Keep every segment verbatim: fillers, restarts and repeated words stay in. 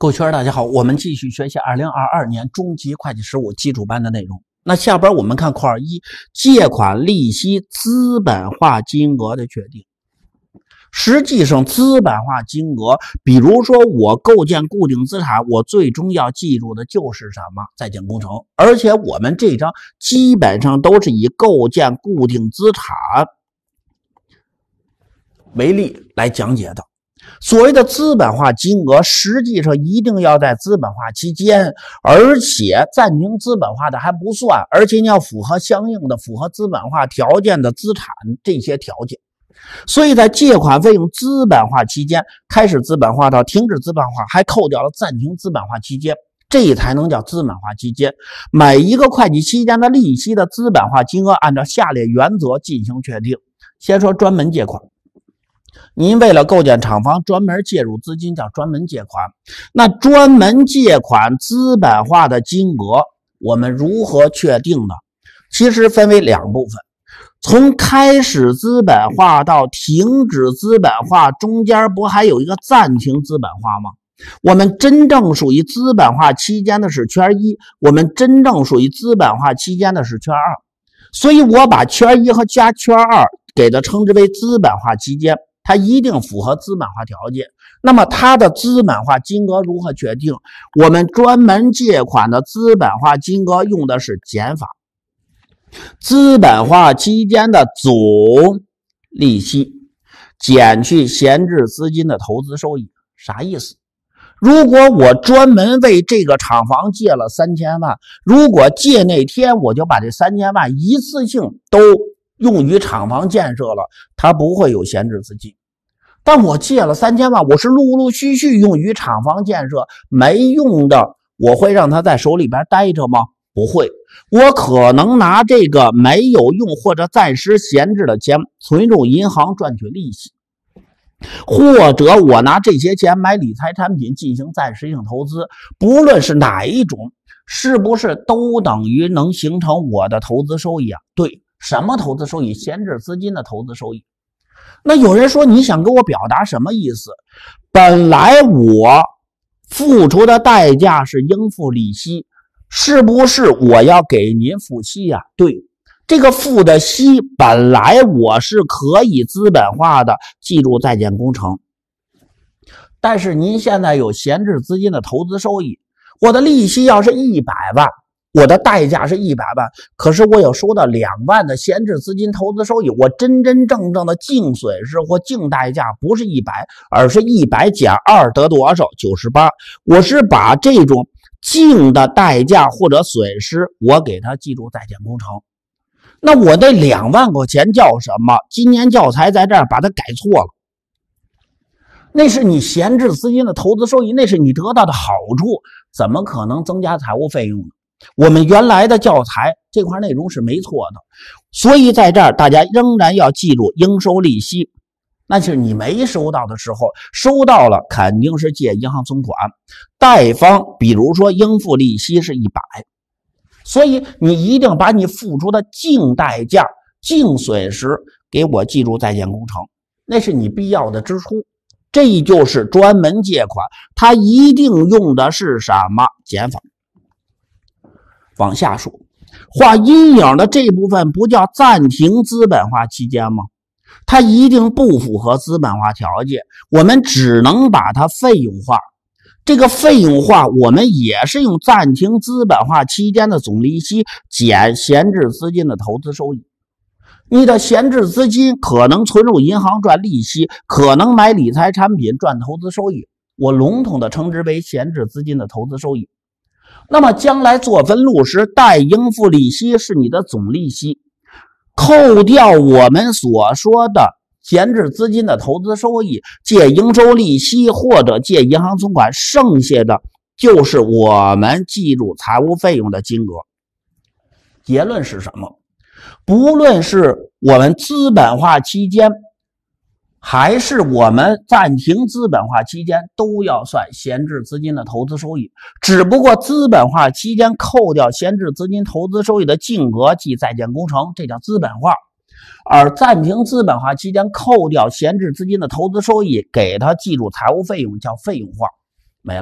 各位学员大家好，我们继续学习二零二二年中级会计实务基础班的内容。那下边我们看括号一，借款利息资本化金额的确定。实际上资本化金额，比如说我构建固定资产，我最终要记住的就是什么？在建工程。而且我们这章基本上都是以构建固定资产为例来讲解的。所谓的资本化金额，实际上一定要在资本化期间，而且暂停资本化的还不算，而且你要符合相应的符合资本化条件的资产这些条件。所以在借款费用资本化期间，开始资本化到停止资本化，还扣掉了暂停资本化期间，这才能叫资本化期间。每一个会计期间的利息的资本化金额按照下列原则进行确定。先说专门借款。您为了构建厂房专门介入资金叫专门借款，那专门借款资本化的金额我们如何确定呢？其实分为两部分，从开始资本化到停止资本化中间不还有一个暂停资本化吗？我们真正属于资本化期间的是圈一，我们真正属于资本化期间的是圈二，所以我把圈一和加圈二给它称之为资本化期间，它一定符合资本化条件。那么它的资本化金额如何确定？我们专门借款的资本化金额用的是减法，资本化期间的总利息减去闲置资金的投资收益。啥意思？如果我专门为这个厂房借了三千万，如果借那天我就把这三千万一次性都用于厂房建设了，它不会有闲置资金。但我借了三千万，我是陆陆续续用于厂房建设，没用的我会让它在手里边待着吗？不会，我可能拿这个没有用或者暂时闲置的钱存入银行赚取利息，或者我拿这些钱买理财产品进行暂时性投资。不论是哪一种，是不是都等于能形成我的投资收益啊？对，什么投资收益？闲置资金的投资收益。那有人说，你想给我表达什么意思？本来我付出的代价是应付利息，是不是我要给您付息呀？对，这个付的息本来我是可以资本化的，记住在建工程。但是您现在有闲置资金的投资收益，我的利息要是一百万，我的代价是一百万，可是我有收到两万的闲置资金投资收益，我真真正正的净损失或净代价不是一百，而是一百减二得多少？九十八。我是把这种净的代价或者损失，我给它记住在建工程。那我那两万块钱叫什么？今年教材在这儿把它改错了。那是你闲置资金的投资收益，那是你得到的好处，怎么可能增加财务费用呢？我们原来的教材这块内容是没错的，所以在这儿大家仍然要记住应收利息。那是你没收到的时候，收到了肯定是借银行存款，贷方比如说应付利息是一百，所以你一定把你付出的净代价、净损失给我记住在建工程，那是你必要的支出。这就是专门借款，它一定用的是什么？减法。往下说，画阴影的这部分不叫暂停资本化期间吗？它一定不符合资本化条件，我们只能把它费用化。这个费用化我们也是用暂停资本化期间的总利息减闲置资金的投资收益。你的闲置资金可能存入银行赚利息，可能买理财产品赚投资收益，我笼统的称之为闲置资金的投资收益。那么将来做分录时，代应付利息是你的总利息，扣掉我们所说的闲置资金的投资收益，借应收利息或者借银行存款，剩下的就是我们记住财务费用的金额。结论是什么？不论是我们资本化期间还是我们暂停资本化期间，都要算闲置资金的投资收益，只不过资本化期间扣掉闲置资金投资收益的净额即在建工程，这叫资本化，而暂停资本化期间扣掉闲置资金的投资收益，给它记住财务费用叫费用化，没了。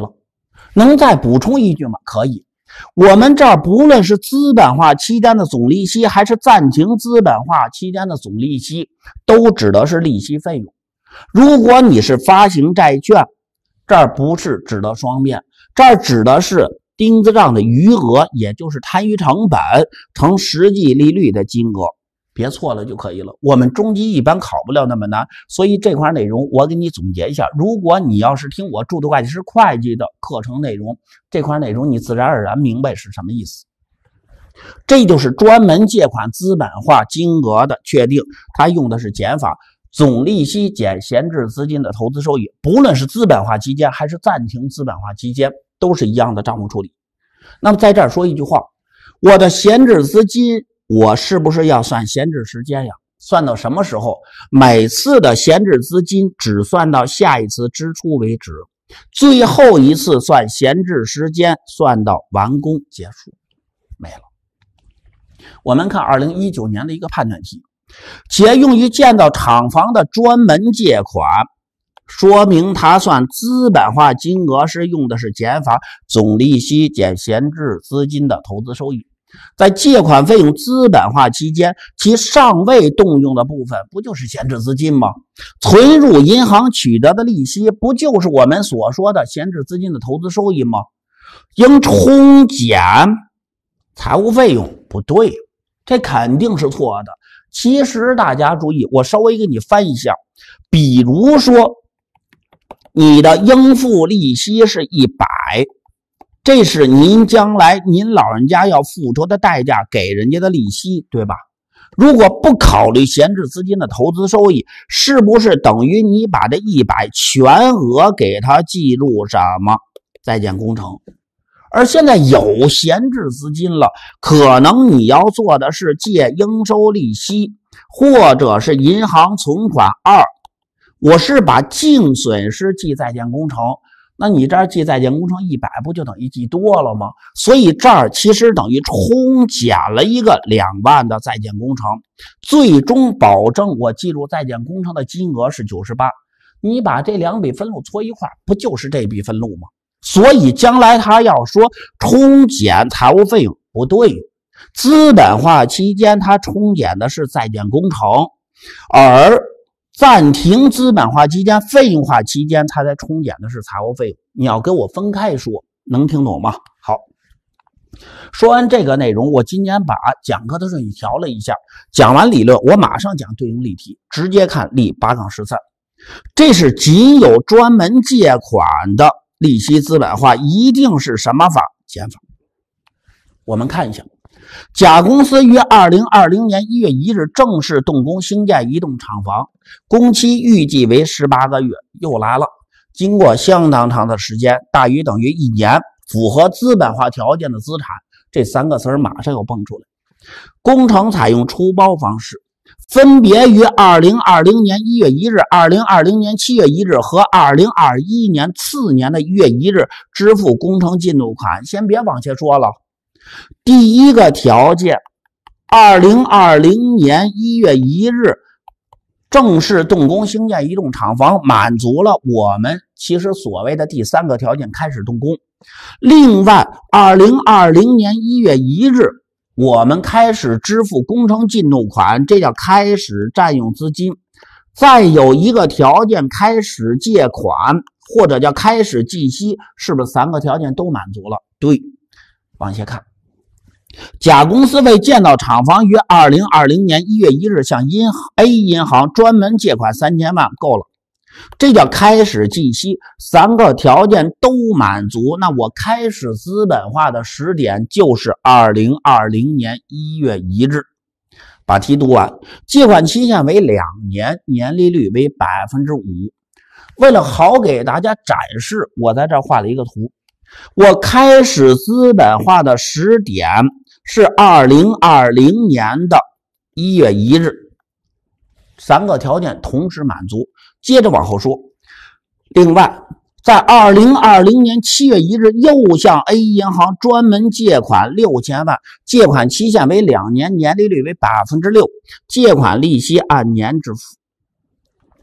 能再补充一句吗？可以。我们这儿不论是资本化期间的总利息，还是暂停资本化期间的总利息，都指的是利息费用。如果你是发行债券，这儿不是指的双面，这儿指的是钉子账的余额，也就是摊余成本乘实际利率的金额，别错了就可以了。我们中级一般考不了那么难，所以这块内容我给你总结一下。如果你要是听我注册会计师会计的课程内容，这块内容你自然而然明白是什么意思。这就是专门借款资本化金额的确定，它用的是减法，总利息减闲置资金的投资收益，不论是资本化期间还是暂停资本化期间，都是一样的账目处理。那么在这儿说一句话，我的闲置资金我是不是要算闲置时间呀？算到什么时候？每次的闲置资金只算到下一次支出为止，最后一次算闲置时间算到完工结束，没了。我们看二零一九年的一个判断题，且用于建造厂房的专门借款，说明它算资本化金额时用的是减法，总利息减闲置资金的投资收益。在借款费用资本化期间，其尚未动用的部分不就是闲置资金吗？存入银行取得的利息不就是我们所说的闲置资金的投资收益吗？应冲减财务费用，不对，这肯定是错的。其实大家注意，我稍微给你翻一下，比如说你的应付利息是一百，这是您将来您老人家要付出的代价，给人家的利息，对吧？如果不考虑闲置资金的投资收益，是不是等于你把这一百全额给他计入什么在建工程？而现在有闲置资金了，可能你要做的是借应收利息，或者是银行存款二，我是把净损失记在建工程，那你这儿记在建工程一百，不就等于记多了吗？所以这儿其实等于冲减了一个两万的在建工程，最终保证我记入在建工程的金额是九十八。你把这两笔分录搓一块，不就是这笔分录吗？所以将来他要说冲减财务费用，不对，资本化期间他冲减的是在建工程，而暂停资本化期间费用化期间他才冲减的是财务费用。你要跟我分开说，能听懂吗？好，说完这个内容，我今年把讲课的顺序调了一下，讲完理论我马上讲对应例题，直接看例八杠十三。这是仅有专门借款的利息资本化一定是什么法？减法。我们看一下，甲公司于二零二零年一月一日正式动工兴建一栋厂房，工期预计为十八个月。又来了，经过相当长的时间，大于等于一年，符合资本化条件的资产，这三个词儿马上又蹦出来。工程采用出包方式，分别于二零二零年一月一日、二零二零年七月一日和二零二一年次年的一月一日支付工程进度款。先别往下说了，第一个条件，二零二零年一月一日正式动工兴建一栋厂房，满足了我们其实所谓的第三个条件，开始动工。另外二零二零年一月一日我们开始支付工程进度款，这叫开始占用资金。再有一个条件，开始借款或者叫开始计息，是不是三个条件都满足了？对，往下看，甲公司为建造厂房于二零二零年一月一日向银 A 银行专门借款三千万，够了，这叫开始计息，三个条件都满足。那我开始资本化的时点就是二零二零年一月一日。把题读完，借款期限为两年，年利率为 百分之五。 为了好给大家展示，我在这儿画了一个图。我开始资本化的时点是二零二零年的一月一日，三个条件同时满足。接着往后说，另外在二零二零年七月一日又向 A 银行专门借款六千万，借款期限为两年，年利率为 百分之六， 借款利息按年支付。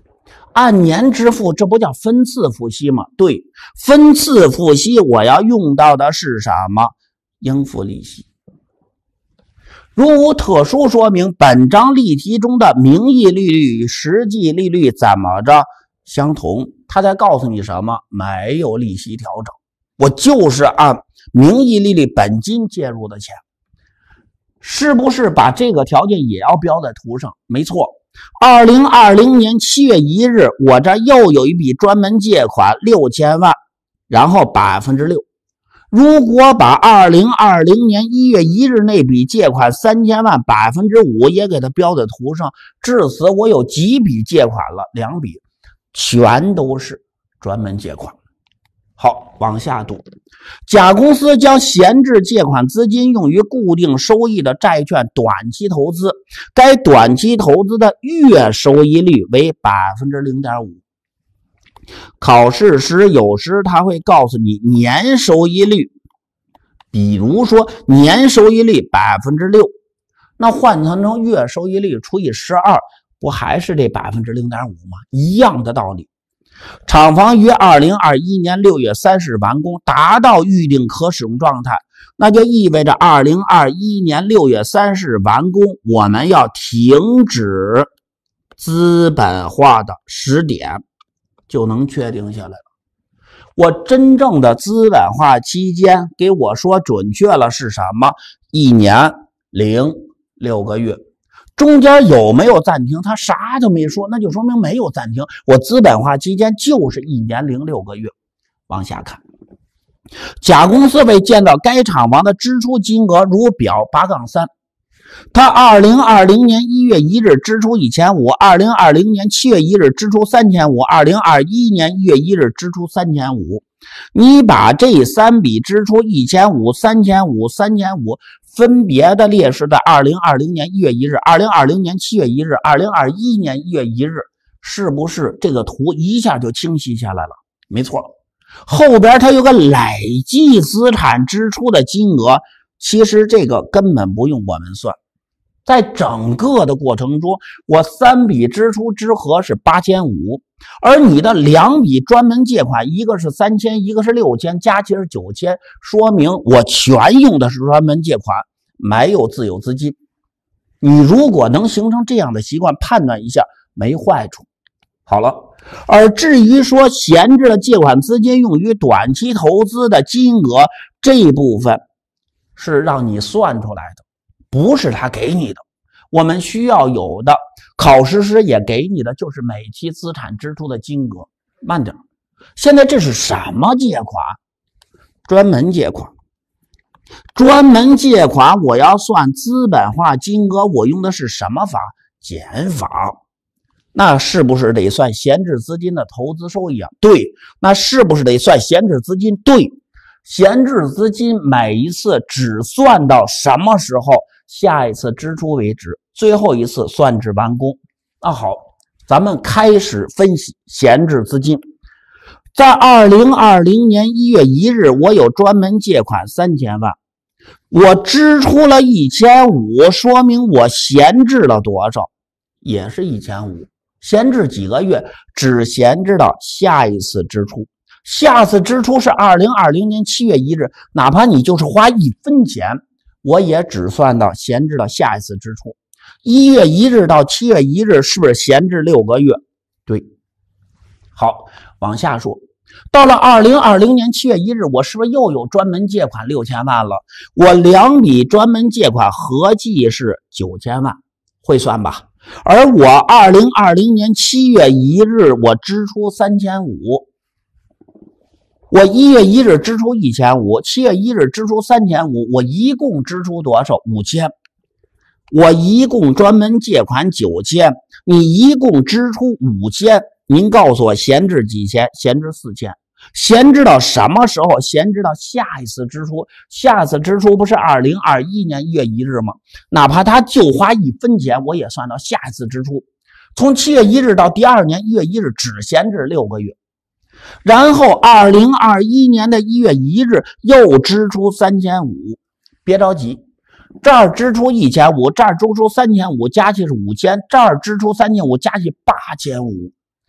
按年支付，这不叫分次付息吗？对，分次付息我要用到的是什么？应付利息。如无特殊说明，本章例题中的名义利率与实际利率怎么着相同？他在告诉你什么？没有利息调整，我就是按名义利率本金介入的钱。是不是把这个条件也要标在图上？没错。二零二零年七月一日，我这又有一笔专门借款六千万，然后百分之六。如果把二零二零年一月一日那笔借款三千万百分之五也给它标在图上，至此我有几笔借款了？两笔，全都是专门借款。好，往下读。甲公司将闲置借款资金用于固定收益的债券短期投资，该短期投资的月收益率为 百分之零点五。考试时有时他会告诉你年收益率，比如说年收益率 百分之六， 那换算成月收益率除以十二，不还是这 百分之零点五 吗？一样的道理。厂房于二零二一年六月三十日完工，达到预定可使用状态，那就意味着二零二一年六月三十日完工，我们要停止资本化的时点就能确定下来了。我真正的资本化期间给我说准确了是什么？一年零六个月。中间有没有暂停？他啥都没说，那就说明没有暂停。我资本化期间就是一年零六个月。往下看，甲公司为建造该厂房的支出金额如表 八杠三。他二零二零年一月一日支出一千五百，二零二零年七月一日支出三千五百，二零二一年一月一日支出三千五百。你把这三笔支出一千五百、三千五百、三千五百分别的列示在二零二零年一月一日、二零二零年七月一日、二零二一年一月一日，是不是这个图一下就清晰下来了？没错，后边它有个累计资产支出的金额，其实这个根本不用我们算。在整个的过程中，我三笔支出之和是八千五百，而你的两笔专门借款，一个是三千，一个是六千，加起来是九千，说明我全用的是专门借款，没有自有资金。你如果能形成这样的习惯，判断一下没坏处。好了，而至于说闲置的借款资金用于短期投资的金额，这一部分是让你算出来的，不是他给你的。我们需要有的，考试时也给你的，就是每期资产支出的金额。慢点，现在这是什么借款？专门借款。专门借款我要算资本化金额，我用的是什么法？减法。那是不是得算闲置资金的投资收益啊？对。那是不是得算闲置资金？对。闲置资金每一次只算到什么时候？下一次支出为止，最后一次算至完工。那好，咱们开始分析闲置资金。在二零二零年一月一日，我有专门借款三千万，我支出了一千五百，说明我闲置了多少？也是一千五百。闲置几个月？只闲置到下一次支出。下次支出是二零二零年七月一日，哪怕你就是花一分钱，我也只算到闲置到下一次支出。一月一日到七月一日是不是闲置六个月？对。好，往下说。到了二零二零年七月一日，我是不是又有专门借款六千万了？我两笔专门借款合计是九千万，会算吧？而我二零二零年七月一日我支出三千五。我一月一日支出一千五，七月一日支出三千五，我一共支出多少？五千。我一共专门借款九千，你一共支出五千，您告诉我闲置几千？闲置四千。闲置到什么时候？闲置到下一次支出。下次支出不是二零二一年一月一日吗？哪怕他就花一分钱，我也算到下一次支出。从七月一日到第二年一月一日只闲置六个月。然后二零二一年的一月一日又支出三千五，别着急，这儿支出一千五，这儿支出三千五，加起是五千，这儿支出三千五，加起八千五。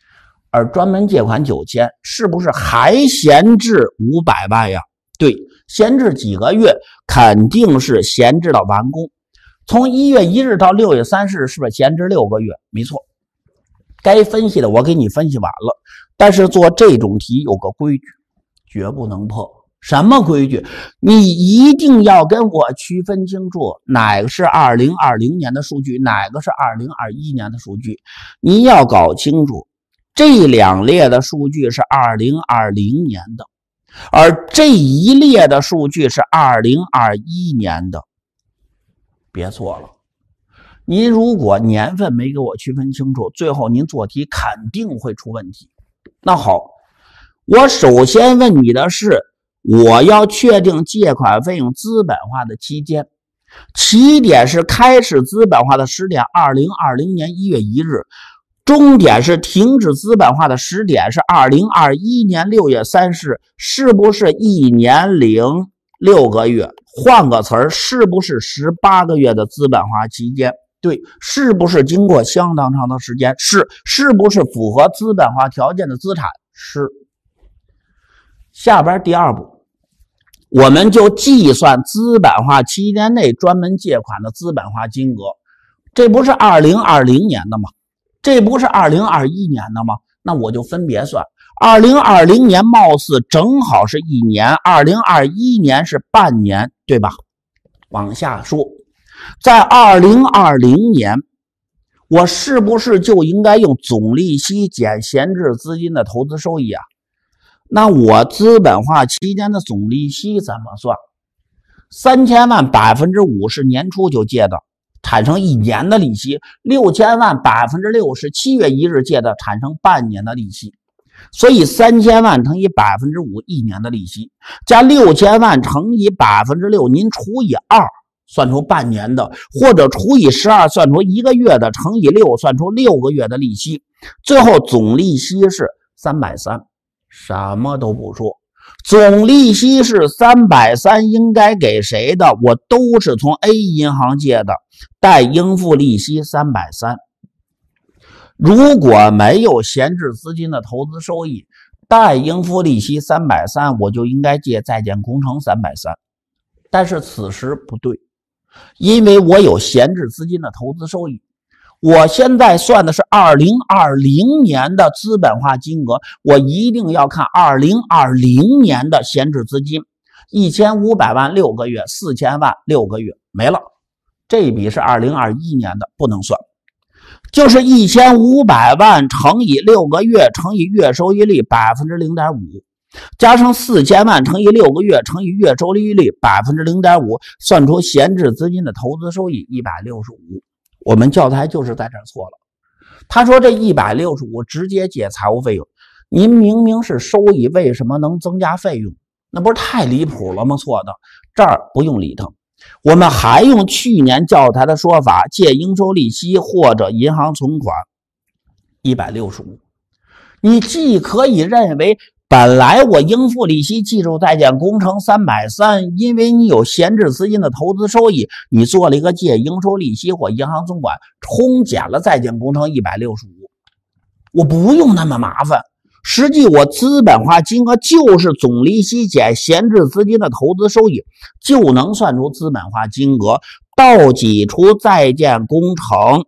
而专门借款九千，是不是还闲置五百万呀？对，闲置几个月，肯定是闲置到完工。从一月一日到六月三十日，是不是闲置六个月？没错。该分析的我给你分析完了，但是做这种题有个规矩，绝不能破。什么规矩？你一定要跟我区分清楚哪个是二零二零年的数据，哪个是二零二一年的数据。你要搞清楚，这两列的数据是二零二零年的，而这一列的数据是二零二一年的。别错了，您如果年份没给我区分清楚，最后您做题肯定会出问题。那好，我首先问你的是，我要确定借款费用资本化的期间，起点是开始资本化的时点二零二零年一月一日，终点是停止资本化的时点是二零二一年六月三十日，是不是一年零六个月？换个词儿，是不是十八个月的资本化期间？对，是不是经过相当长的时间？是，是不是符合资本化条件的资产？是。下边第二步，我们就计算资本化期间内专门借款的资本化金额。这不是二零二零年的吗？这不是二零二一年的吗？那我就分别算。二零二零年貌似正好是一年，二零二一年是半年，对吧？往下说，在二零二零年，我是不是就应该用总利息减闲置资金的投资收益啊？那我资本化期间的总利息怎么算？三千万百分之五是年初就借的，产生一年的利息；六千万百分之六是七月一日借的，产生半年的利息。所以三千万乘以百分之五，一年的利息，加六千万乘以百分之六，您除以二，算出半年的，或者除以十二，算出一个月的，乘以六，算出六个月的利息。最后总利息是三百三十。什么都不说，总利息是三百三十，应该给谁的？我都是从 A 银行借的，贷应付利息三百三十。如果没有闲置资金的投资收益，贷应付利息三百三十，我就应该借在建工程三百三十。但是此时不对，因为我有闲置资金的投资收益。我现在算的是二零二零年的资本化金额，我一定要看二零二零年的闲置资金，一千五百万六个月，四千万六个月没了。这笔是二零二一年的，不能算。就是一千五百万乘以六个月乘以月收益率 百分之零点五， 加上四千万乘以六个月乘以月收益率 百分之零点五， 算出闲置资金的投资收益一百六十五。我们教材就是在这儿错了。他说这一百六十五直接借财务费用，您明明是收益，为什么能增加费用？那不是太离谱了吗？错的，这儿不用理他。我们还用去年教材的说法，借应收利息或者银行存款一百六十五。你既可以认为本来我应付利息技术在建工程三百三十，因为你有闲置资金的投资收益，你做了一个借应收利息或银行存款，冲减了在建工程一百六十五。我不用那么麻烦，实际我资本化金额就是总利息减闲置资金的投资收益，就能算出资本化金额，倒挤出在建工程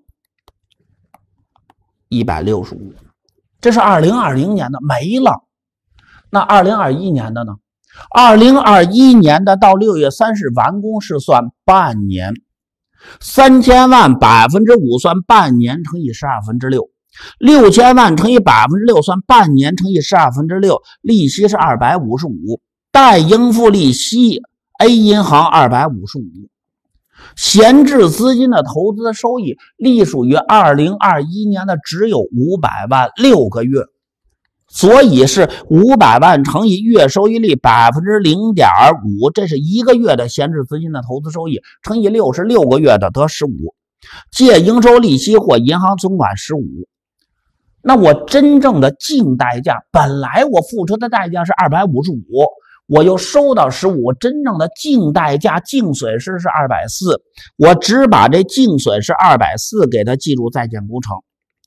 一百六十五。这是二零二零年的，没了。那二零二一年的呢？二零二一年的到六月三十日完工是算半年，三千万百分之五算半年乘以十二分之六，六千万乘以百分之六算半年乘以十二分之六，利息是二百五十五，贷应付利息 A 银行二百五十五，闲置资金的投资收益隶属于二零二一年的只有五百万六个月。所以是五百万乘以月收益率 百分之零点五， 这是一个月的闲置资金的投资收益，乘以六是六个月的，得十五。借应收利息或银行存款十五。那我真正的净代价，本来我付出的代价是二百五十五，我又收到十五，真正的净代价净损失是二百四十，我只把这净损失二百四十给它记住在建工程。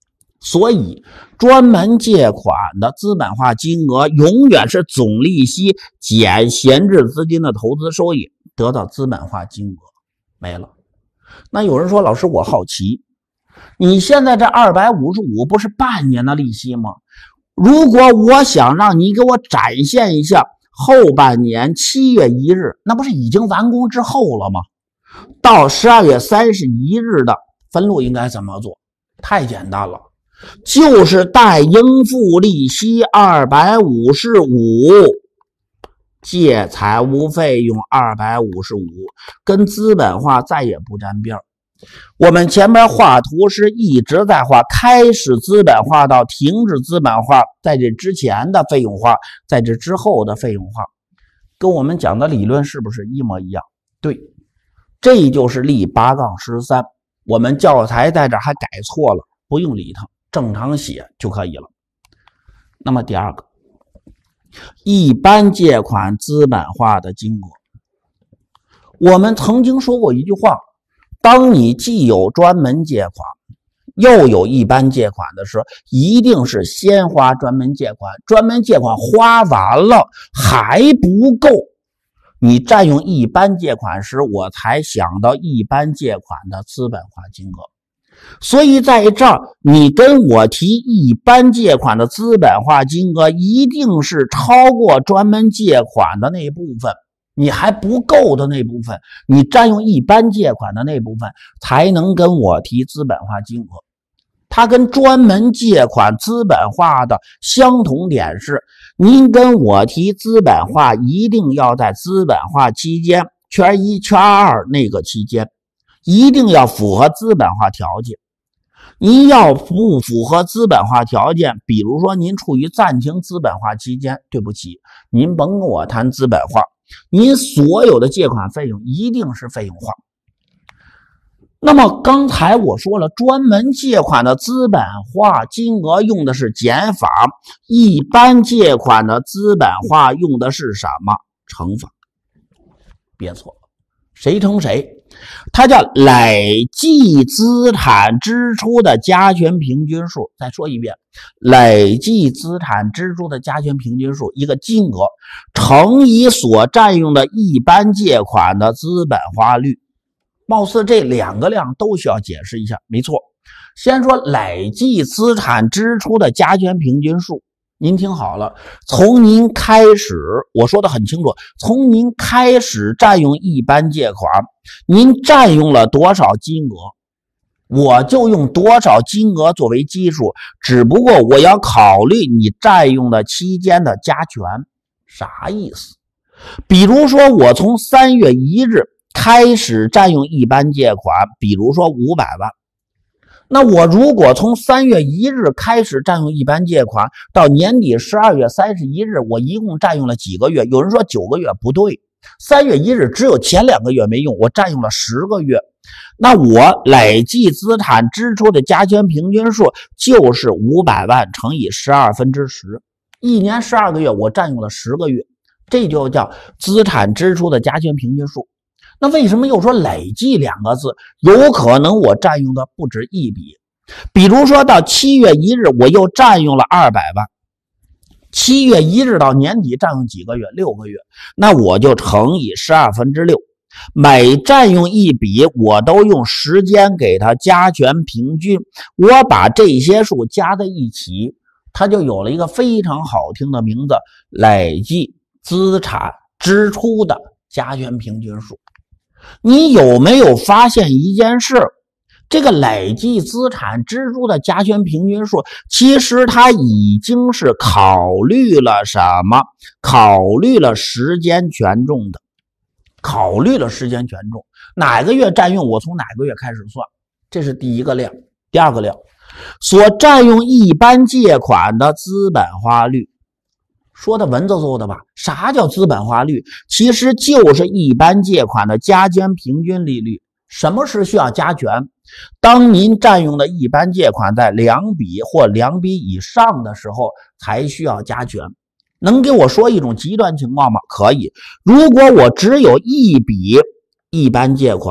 所以专门借款的资本化金额永远是总利息减闲置资金的投资收益得到资本化金额没了。那有人说，老师我好奇，你现在这二百五十五不是半年的利息吗？如果我想让你给我展现一下后半年七月一日，那不是已经完工之后了吗？到十二月三十一日的分录应该怎么做？太简单了，就是贷应付利息二百五十五，借财务费用二百五十五，跟资本化再也不沾边。我们前面画图是一直在画开始资本化到停止资本化，在这之前的费用化，在这之后的费用化，跟我们讲的理论是不是一模一样？对，这就是例八杠十三。我们教材在这还改错了，不用理它，正常写就可以了。那么第二个，一般借款资本化的金额，我们曾经说过一句话，当你既有专门借款又有一般借款的时候，一定是先花专门借款，专门借款花完了还不够，你占用一般借款时，我才想到一般借款的资本化金额。所以在这儿，你跟我提一般借款的资本化金额，一定是超过专门借款的那部分，你还不够的那部分，你占用一般借款的那部分，才能跟我提资本化金额。它跟专门借款资本化的相同点是，您跟我提资本化一定要在资本化期间圈一圈二那个期间，一定要符合资本化条件。您要不符合资本化条件，比如说您处于暂停资本化期间，对不起，您甭跟我谈资本化，您所有的借款费用一定是费用化。那么刚才我说了，专门借款的资本化金额用的是减法，一般借款的资本化用的是什么？乘法。别错了，谁乘谁？它叫累计资产支出的加权平均数。再说一遍，累计资产支出的加权平均数，一个金额乘以所占用的一般借款的资本化率。貌似这两个量都需要解释一下，没错。先说累计资产支出的加权平均数，您听好了，从您开始，我说的很清楚，从您开始占用一般借款，您占用了多少金额，我就用多少金额作为基数，只不过我要考虑你占用的期间的加权。啥意思？比如说我从三月一日开始占用一般借款，比如说五百万。那我如果从三月一日开始占用一般借款，到年底十二月三十一日，我一共占用了几个月？有人说九个月，不对，三月一日只有前两个月没用，我占用了十个月。那我累计资产支出的加权平均数就是五百万乘以十二分之十，一年十二个月，我占用了十个月，这就叫资产支出的加权平均数。那为什么又说累计两个字？有可能我占用的不止一笔，比如说到七月一日我又占用了二百万，七月一日到年底占用几个月？六个月，那我就乘以十二分之六，每占用一笔我都用时间给它加权平均，我把这些数加在一起，它就有了一个非常好听的名字，累计资产支出的加权平均数。你有没有发现一件事？这个累计资产支出的加权平均数，其实它已经是考虑了什么？考虑了时间权重的。考虑了时间权重，哪个月占用我从哪个月开始算，这是第一个量。第二个量，所占用一般借款的资本化率。说的文绉绉的吧？啥叫资本化率？其实就是一般借款的加权平均利率。什么是需要加权？当您占用的一般借款在两笔或两笔以上的时候，才需要加权。能给我说一种极端情况吗？可以。如果我只有一笔一般借款，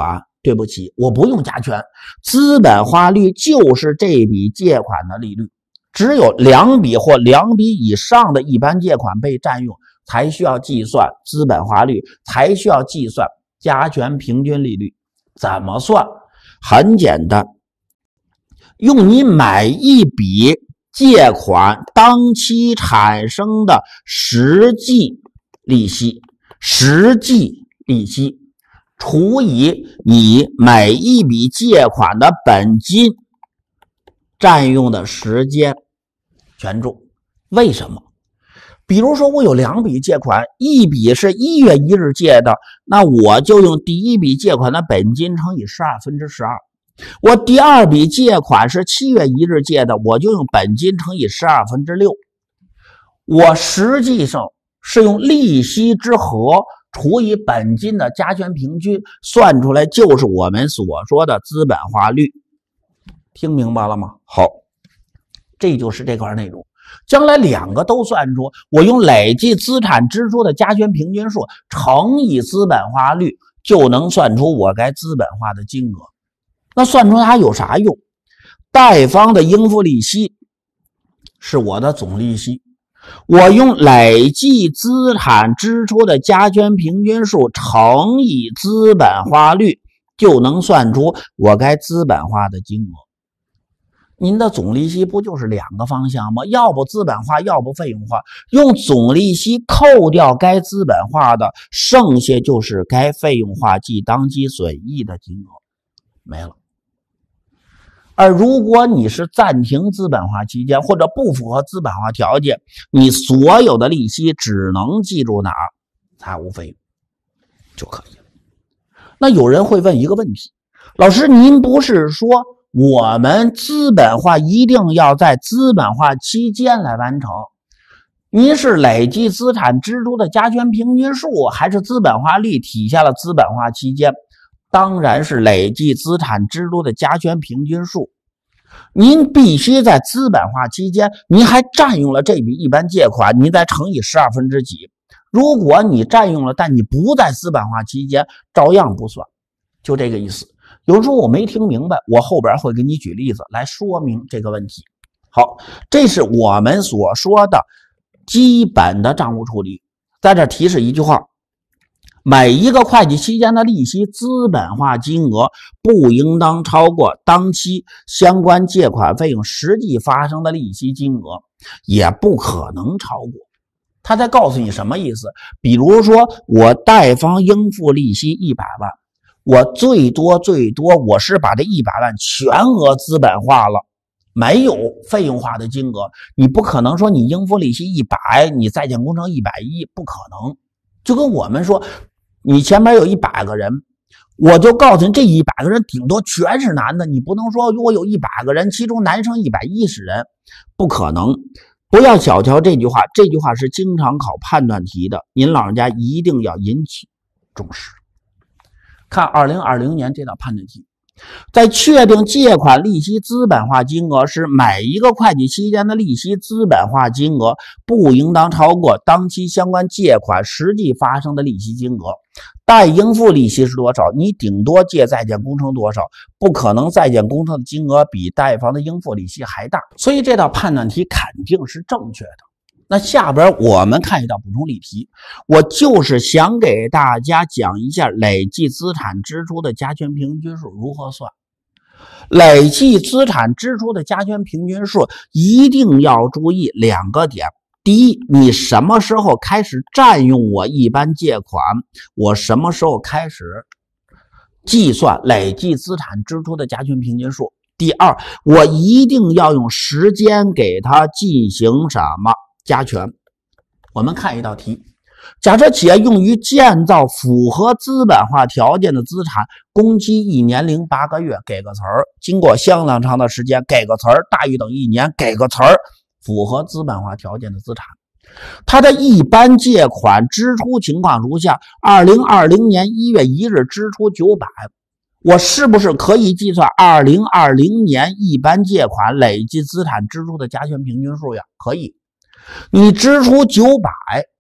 对不起，我不用加权，资本化率就是这笔借款的利率。只有两笔或两笔以上的一般借款被占用，才需要计算资本化率，才需要计算加权平均利率。怎么算？很简单，用你每一笔借款当期产生的实际利息，实际利息除以你每一笔借款的本金占用的时间权重。为什么？比如说我有两笔借款，一笔是一月一日借的，那我就用第一笔借款的本金乘以十二分之十二。我第二笔借款是七月一日借的，我就用本金乘以十二分之六。我实际上是用利息之和除以本金的加权平均，算出来就是我们所说的资本化率。听明白了吗？好，这就是这块内容。将来两个都算出，我用累计资产支出的加权平均数乘以资本化率，就能算出我该资本化的金额。那算出它有啥用？贷方的应付利息是我的总利息，我用累计资产支出的加权平均数乘以资本化率，就能算出我该资本化的金额。您的总利息不就是两个方向吗？要不资本化，要不费用化。用总利息扣掉该资本化的，剩下就是该费用化即当期损益的金额，没了。而如果你是暂停资本化期间或者不符合资本化条件，你所有的利息只能记住哪儿？财务费用就可以了。那有人会问一个问题，老师，您不是说我们资本化一定要在资本化期间来完成？您是累计资产支出的加权平均数，还是资本化率体现了资本化期间？当然是累计资产支出的加权平均数。您必须在资本化期间，您还占用了这笔一般借款，您再乘以十二分之几。如果你占用了，但你不在资本化期间，照样不算。就这个意思。有人说我没听明白，我后边会给你举例子来说明这个问题。好，这是我们所说的基本的账务处理。在这提示一句话，每一个会计期间的利息资本化金额不应当超过当期相关借款费用实际发生的利息金额，也不可能超过。他在告诉你什么意思？比如说我贷方应付利息一百万，我最多最多我是把这一百万全额资本化了，没有费用化的金额。你不可能说你应付利息一百，你在建工程一百一，不可能。就跟我们说你前面有一百个人，我就告诉你这一百个人顶多全是男的，你不能说我有一百个人其中男生一百一十人，不可能。不要小瞧这句话，这句话是经常考判断题的，您老人家一定要引起重视。看二零二零年这道判断题，在确定借款利息资本化金额时，每一个会计期间的利息资本化金额不应当超过当期相关借款实际发生的利息金额。贷应付利息是多少？你顶多借在建工程多少？不可能在建工程的金额比贷方的应付利息还大，所以这道判断题肯定是正确的。那下边我们看一道补充例题，我就是想给大家讲一下累计资产支出的加权平均数如何算。累计资产支出的加权平均数一定要注意两个点。第一，你什么时候开始占用我一般借款，我什么时候开始计算累计资产支出的加权平均数。第二，我一定要用时间给它进行什么加权。我们看一道题，假设企业用于建造符合资本化条件的资产，工期一年零八个月，给个词儿，经过相当长的时间，给个词儿，大于等于一年，给个词儿，符合资本化条件的资产。它的一般借款支出情况如下：二零二零年一月一日支出九百，我是不是可以计算二零二零年一般借款累计资产支出的加权平均数呀？可以。你支出九百，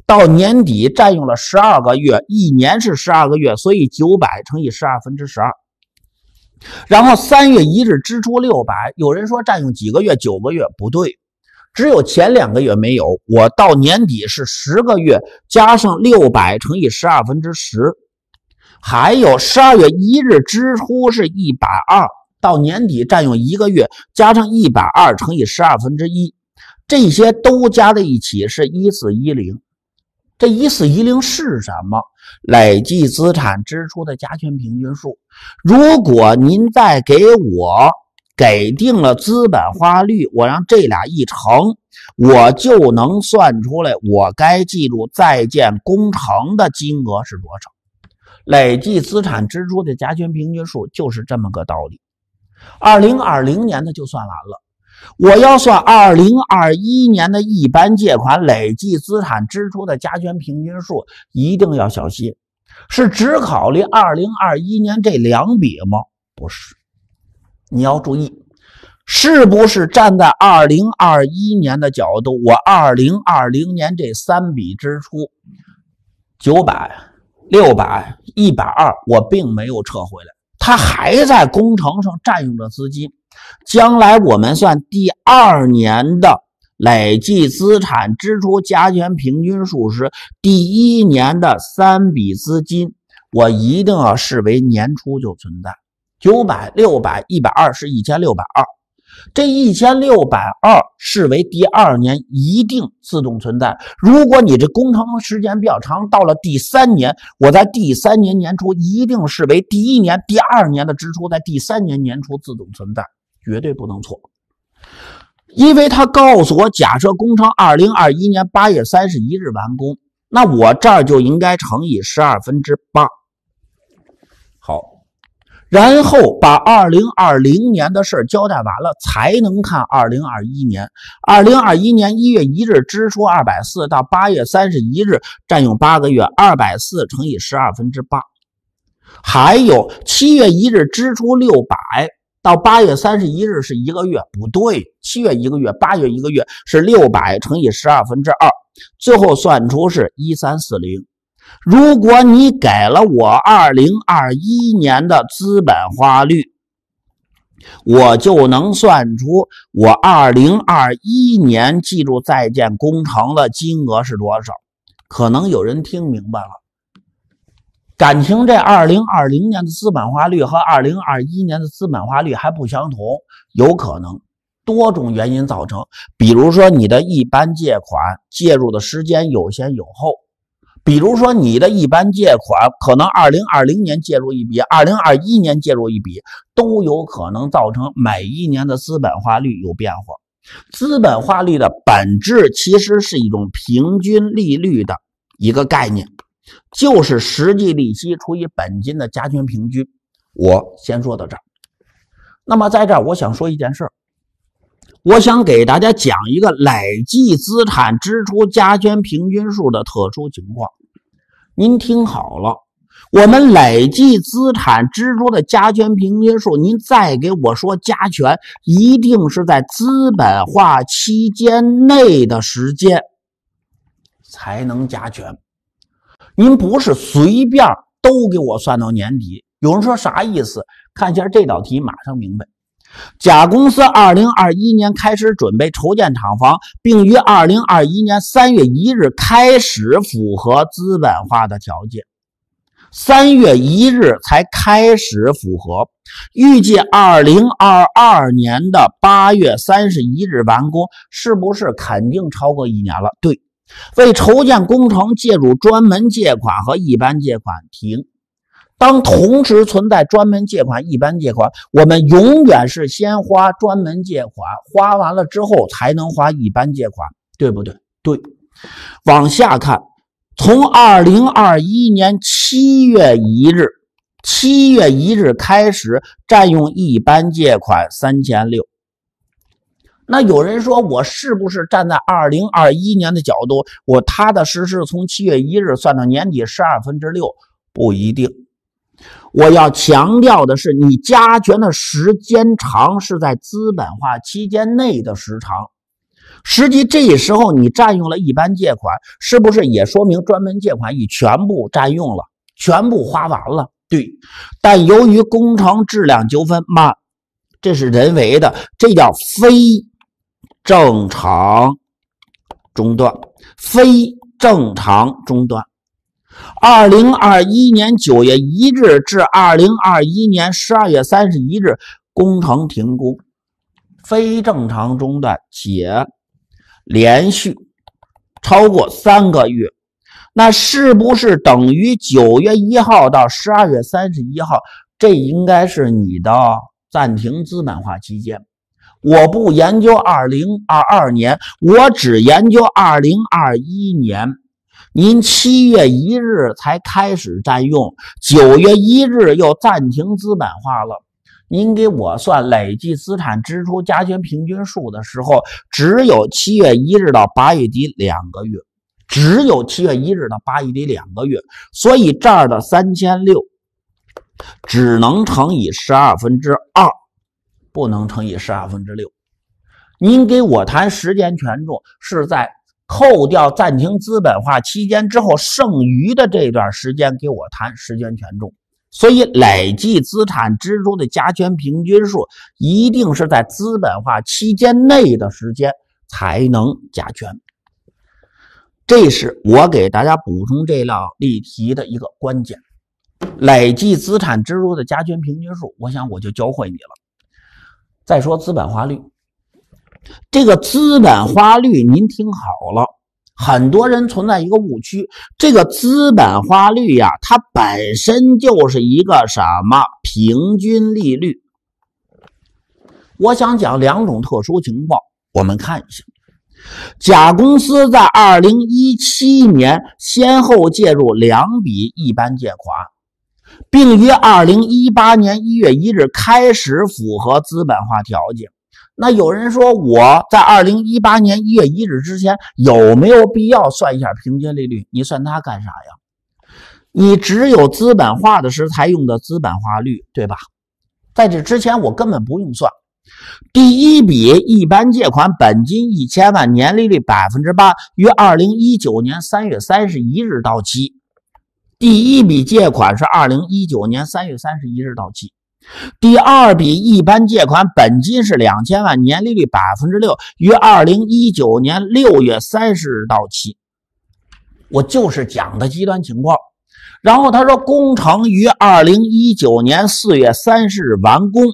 到年底占用了十二个月，一年是十二个月，所以九百乘以十二分之十二。然后三月一日支出六百，有人说占用几个月？九个月，不对，只有前两个月没有。我到年底是十个月，加上六百乘以十二分之十。还有十二月一日支出是一百二，到年底占用一个月，加上一百二乘以十二分之一，这些都加在一起是一四一零。这一四一零是什么？累计资产支出的加权平均数。如果您再给我给定了资本花率，我让这俩一乘，我就能算出来我该记住在建工程的金额是多少。累计资产支出的加权平均数就是这么个道理。二零二零年的就算完了。我要算二零二一年的一般借款累计资产支出的加权平均数，一定要小心。是只考虑二零二一年这两笔吗？不是。你要注意，是不是站在二零二一年的角度，我二零二零年这三笔支出九百、六百、一百二，我并没有撤回来，它还在工程上占用着资金。将来我们算第二年的累计资产支出加权平均数时，第一年的三笔资金我一定要视为年初就存在。九百、六百、一百二是一千六百二，这一千六百二视为第二年一定自动存在。如果你这工程时间比较长，到了第三年，我在第三年年初一定视为第一年、第二年的支出在第三年年初自动存在，绝对不能错。因为他告诉我，假设工程二零二一年八月三十一日完工，那我这儿就应该乘以十二分之八。好，然后把二零二零年的事交代完了，才能看二零二一年。二零二一年一月一日支出二百四十到八月三十一日占用八个月，二百四十乘以十二分之八。还有七月一日支出六百到八月三十一日是一个月，不对，七月一个月，八月一个月是六百乘以十二分之二，最后算出是一三四零。如果你给了我二零二一年的资本花率，我就能算出我二零二一年记住在建工程的金额是多少。可能有人听明白了，感情这二零二零年的资本花率和二零二一年的资本花率还不相同，有可能多种原因造成。比如说你的一般借款介入的时间有先有后，比如说你的一般借款可能二零二零年介入一笔，二零二一年介入一笔，都有可能造成每一年的资本花率有变化。资本花率的本质其实是一种平均利率的一个概念，就是实际利息除以本金的加权平均。我先说到这儿。那么在这儿我想说一件事，我想给大家讲一个累计资产支出加权平均数的特殊情况。您听好了，我们累计资产支出的加权平均数，您再给我说加权，一定是在资本化期间内的时间才能加权。您不是随便都给我算到年底。有人说啥意思？看一下这道题马上明白。甲公司二零二一年开始准备筹建厂房，并于二零二一年三月一日开始符合资本化的条件。三月一日才开始符合，预计二零二二年的八月三十一日完工，是不是肯定超过一年了？对。为筹建工程借入专门借款和一般借款停。当同时存在专门借款、一般借款，我们永远是先花专门借款，花完了之后才能花一般借款，对不对？对。往下看，从二零二一年七月一日，七月一日开始占用一般借款三千六百。那有人说，我是不是站在二零二一年的角度，我踏踏实实从七月一日算到年底十二分之六？不一定。我要强调的是，你加权的时间长是在资本化期间内的时长。 实际这时候你占用了一般借款，是不是也说明专门借款已全部占用了，全部花完了？对，但由于工程质量纠纷慢，这是人为的，这叫非正常中断，非正常中断。二零二一年九月一日至二零二一年十二月三十一日，工程停工，非正常中断且连续超过三个月，那是不是等于九月一号到十二月三十一号？这应该是你的暂停资本化期间。我不研究二零二二年，我只研究二零二一年。您七月一日才开始占用，九月一日又暂停资本化了。您给我算累计资产支出加权平均数的时候，只有七月一日到八月底两个月，只有七月一日到八月底两个月，所以这儿的三千六百只能乘以十二分之二，不能乘以十二分之六。您给我谈时间权重是在扣掉暂停资本化期间之后剩余的这段时间给我谈时间权重。所以累计资产支出的加权平均数一定是在资本化期间内的时间才能加权。这是我给大家补充这道例题的一个关键。累计资产支出的加权平均数，我想我就教会你了。再说资本化率，这个资本化率您听好了，很多人存在一个误区，这个资本化率呀，它本身就是一个什么平均利率。我想讲两种特殊情况，我们看一下。甲公司在二零一七年先后介入两笔一般借款，并于二零一八年一月一日开始符合资本化条件。那有人说，我在二零一八年一月一日之前有没有必要算一下平均利率？你算它干啥呀？你只有资本化的时才用的资本化率，对吧？在这之前我根本不用算。第一笔一般借款本金一千万，年利率 百分之八， 于二零一九年三月三十一日到期。第一笔借款是二零一九年三月三十一日到期。第二笔一般借款本金是两千万，年利率 百分之六， 于二零一九年六月三十日到期。我就是讲的极端情况。然后他说工程于二零一九年四月三十日完工。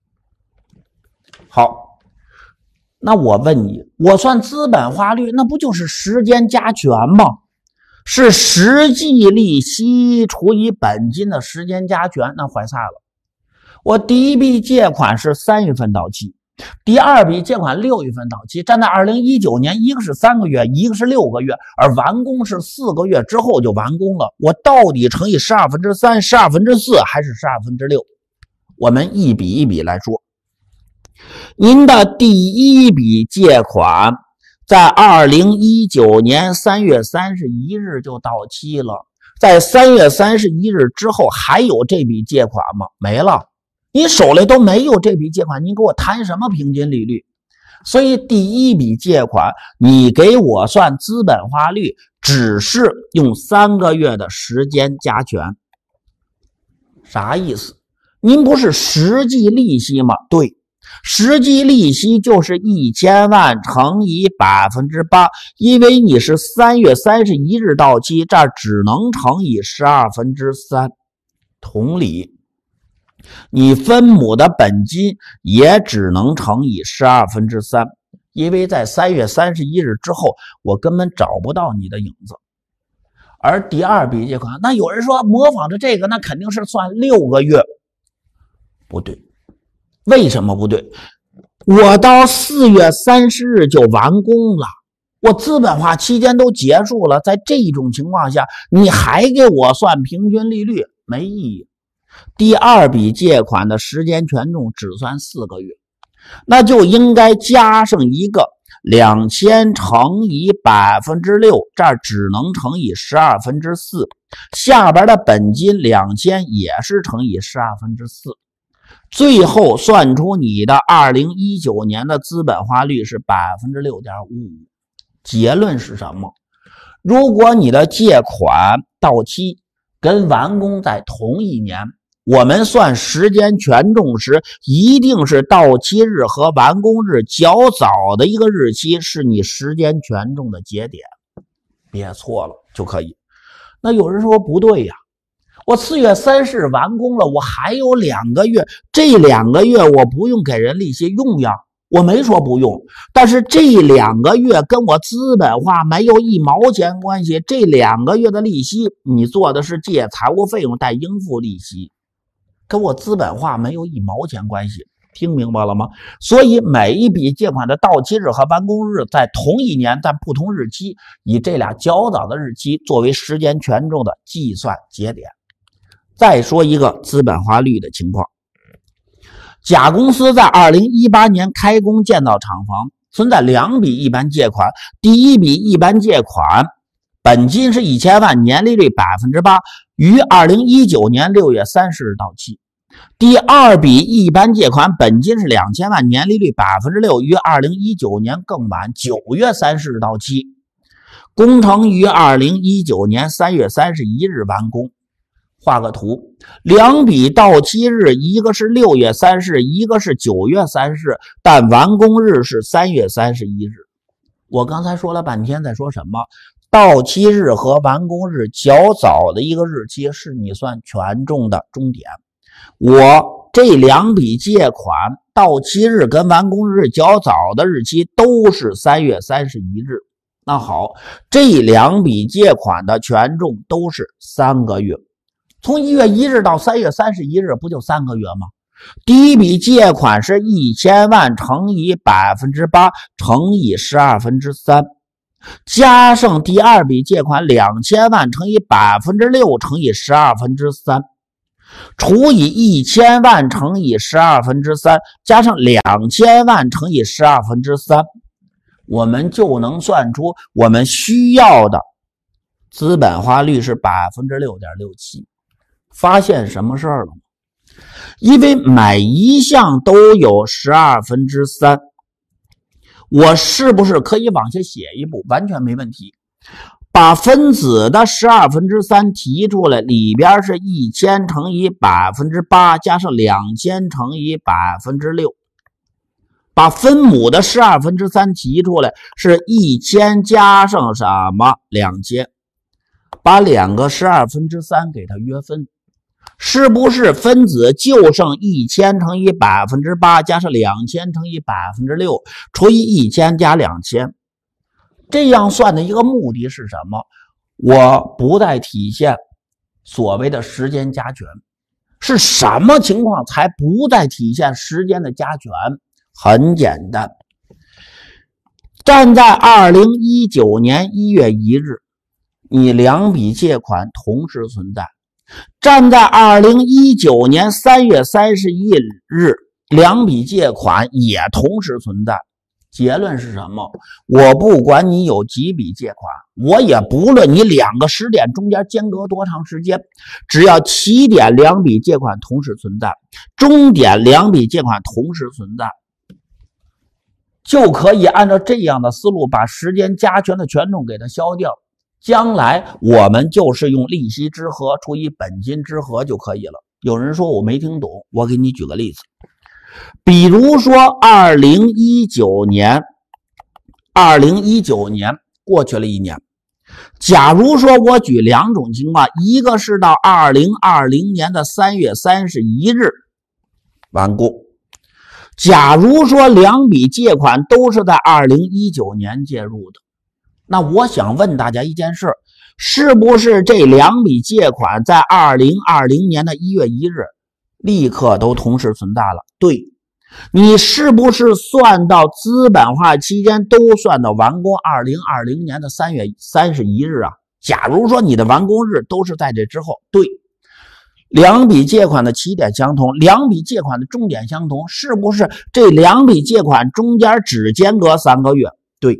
好，那我问你，我算资本化率，那不就是时间加权吗？是实际利息除以本金的时间加权，那坏赛了。我第一笔借款是三月份到期，第二笔借款六月份到期，站在二零一九年，一个是三个月，一个是六个月，而完工是四个月之后就完工了。我到底乘以十二分之三、十二分之四还是十二分之六？我们一笔一笔来说。您的第一笔借款在二零一九年三月三十一日就到期了，在三月三十一日之后还有这笔借款吗？没了。你手里都没有这笔借款，你给我谈什么平均利率？所以第一笔借款你给我算资本化率，只是用三个月的时间加权。啥意思？您不是实际利息吗？对，实际利息就是一千万乘以 百分之八， 因为你是三月三十一日到期，这只能乘以十二分之三。同理，你分母的本金也只能乘以十二分之三，因为在三月三十一日之后我根本找不到你的影子。而第二笔借款，那有人说模仿着这个那肯定是算六个月。不对，为什么不对？我到四月三十日就完工了，我资本化期间都结束了，在这种情况下你还给我算平均利率，没意义。第二笔借款的时间权重只算四个月，那就应该加上一个两千乘以 百分之六， 这只能乘以十二分之四，下边的本金两千也是乘以十二分之四。 最后算出你的二零一九年的资本化率是 百分之六点五五。 结论是什么？如果你的借款到期跟完工在同一年，我们算时间权重时，一定是到期日和完工日较早的一个日期是你时间权重的节点，别错了就可以。那有人说不对呀，我四月三十日完工了，我还有两个月，这两个月我不用给人利息用呀，我没说不用，但是这两个月跟我资本化没有一毛钱关系，这两个月的利息你做的是借财务费用带应付利息，跟我资本化没有一毛钱关系，听明白了吗？所以每一笔借款的到期日和完工日在同一年但不同日期，以这俩较早的日期作为时间权重的计算节点。再说一个资本化率的情况，甲公司在二零一八年开工建造厂房，存在两笔一般借款。第一笔一般借款本金是一千万，年利率 百分之八， 于二零一九年六月三十日到期。第二笔一般借款本金是两千万，年利率 百分之六， 于二零一九年更晚九月三十日到期。工程于二零一九年三月三十一日完工。画个图，两笔到期日，一个是六月三十日，一个是九月三十日，但完工日是三月三十一日。我刚才说了半天在说什么？到期日和完工日较早的一个日期是你算权重的终点。我这两笔借款到期日跟完工日较早的日期都是三月三十一日。那好，这两笔借款的权重都是三个月。从一月一日到三月三十一日不就三个月吗？第一笔借款是一千万乘以 百分之八 乘以十二分之三，加上第二笔借款两千万乘以 百分之六 乘以十二分之三，除以一千万乘以十二分之三，加上两千万乘以十二分之三，我们就能算出我们需要的资本化率是 百分之六点六七。发现什么事儿了吗？因为每一项都有十二分之三，我是不是可以往下写一步？完全没问题。把分子的十二分之三提出来，里边是一千乘以 百分之八 加上两千乘以 百分之六。把分母的十二分之三提出来，是一千加上什么两千。把两个十二分之三给它约分。是不是分子就剩一千乘以 百分之八 加上两千乘以 百分之六 除以一千加两千？这样算的一个目的是什么？我不再体现所谓的时间加权。是什么情况才不再体现时间的加权？很简单，站在二零一九年一月一日，你两笔借款同时存在。站在二零一九年三月三十一日，两笔借款也同时存在。结论是什么？我不管你有几笔借款，我也不论你两个时点中间间隔多长时间，只要起点两笔借款同时存在，终点两笔借款同时存在，就可以按照这样的思路把时间加权的权重给它消掉。将来我们就是用利息之和除以本金之和就可以了。有人说我没听懂，我给你举个例子。比如说二零一九年二零一九年过去了一年，假如说我举两种情况，一个是到二零二零年的三月三十一日完工，假如说两笔借款都是在二零一九年介入的，那我想问大家一件事，是不是这两笔借款在二零二零年的一月一日立刻都同时存在了？对，你是不是算到资本化期间都算到完工二零二零年的三月三十一日啊？假如说你的完工日都是在这之后，对，两笔借款的起点相同，两笔借款的终点相同，是不是这两笔借款中间只间隔三个月？对，